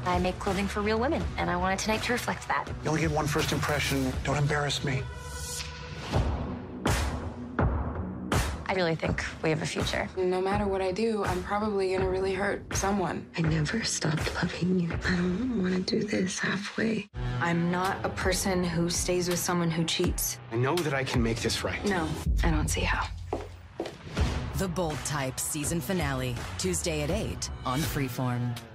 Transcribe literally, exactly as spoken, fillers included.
I make clothing for real women, and I wanted tonight to reflect that. You only get one first impression. Don't embarrass me. I really think we have a future. No matter what I do, I'm probably gonna really hurt someone. I never stopped loving you. I don't want to do this halfway. I'm not a person who stays with someone who cheats. I know that I can make this right. No, I don't see how. The Bold Type season finale, Tuesday at eight on Freeform.